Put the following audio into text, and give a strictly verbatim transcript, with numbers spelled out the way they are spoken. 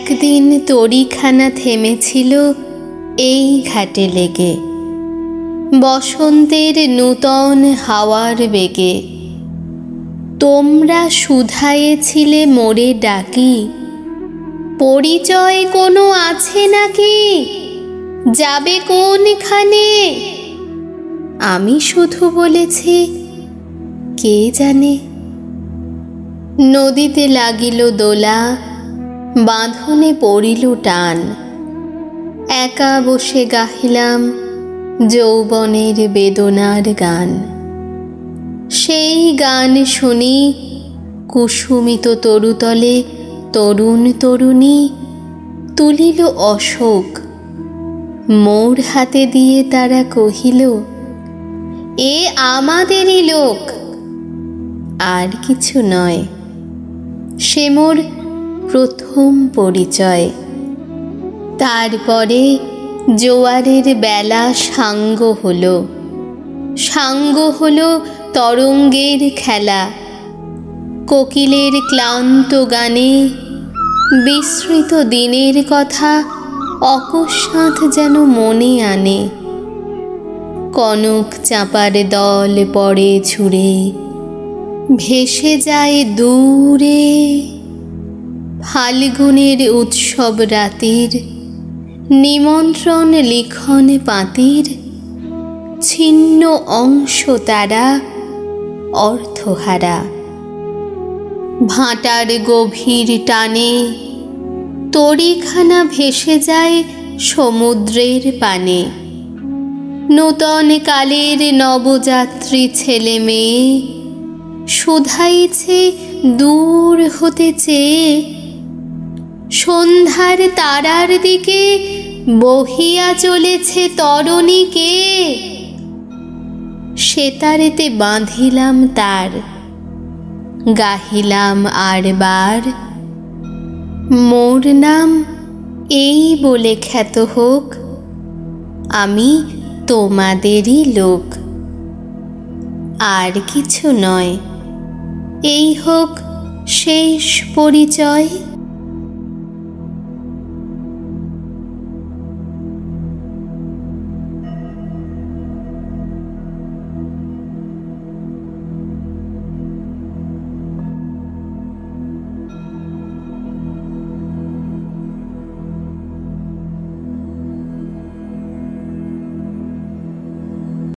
একদিন তরীখানা থেমেছিল এই ঘাটে লেগে, বসন্তের নূতন হাওয়ার বেগে। তোমরা শুধায়েছিলে মোরে ডাকি, পরিচয় কোনো আছে নাকি, যাবে কোনখানে? আমি শুধু বলেছি, কে জানে। নদীতে লাগিল দোলা, বাঁধনে পড়িল টান। একা বসে গাহিলাম যৌবনের বেদনার গান। সেই গান শুনি কুসুমিত তরুতলে তরুণ তরুণী তুলিল অশোক। মোর হাতে দিয়ে তারা কহিল, এ আমাদেরই লোক। আর কিছু নয়, সে মোর প্রথম পরিচয়। তারপরে জোয়ারের বেলা সাঙ্গ হলো, সাঙ্গ হলো তরঙ্গের খেলা। কোকিলের ক্লান্ত গানে বিস্মৃত দিনের কথা অকস্মাৎ যেন মনে আনে। কনক চাঁপার দল পড়ে ঝুরে, ভেসে যায় দূরে। ফাল্গুনের উৎসব রাতির নিমন্ত্রণ লিখন পাতির, ছিন্ন অংশ তারা অর্থহারা। ভাটার গভীর টানে তরীখানা ভেসে যায় সমুদ্রের পানে। নূতন কালের নবযাত্রী ছেলে মেয়ে শুধাইছে দূর হতে চেয়ে। সন্ধ্যার তারার দিকে বহিয়া চলেছে তরণীকে। সেতারেতে বাঁধিলাম তার, গাহিলাম আরবার, মোর নাম এই বলে খ্যাত হোক, আমি তোমাদেরই লোক। আর কিছু নয়, এই হোক শেষ পরিচয়।